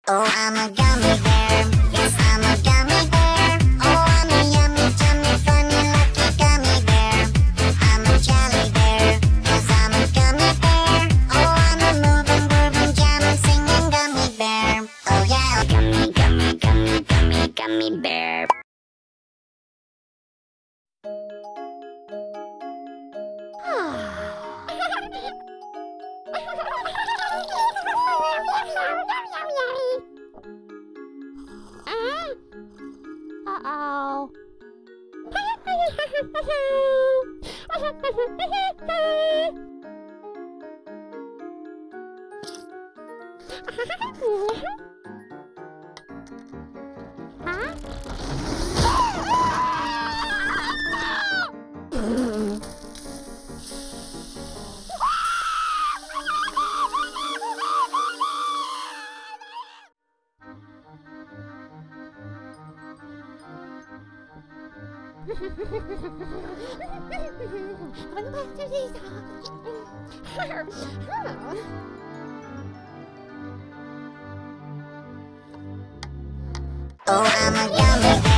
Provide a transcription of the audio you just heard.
Oh, I'm a gummy bear. Yes, I'm a gummy bear. Oh, I'm a yummy, tummy, funny, lucky gummy bear. I'm a jelly bear. Yes, I'm a gummy bear. Oh, I'm a moving, grooving, jamming, singing gummy bear. Oh, yeah. Gummy, gummy, gummy, gummy, gummy bear. Uh-oh. Huh? Oh, I'm a gummy bear.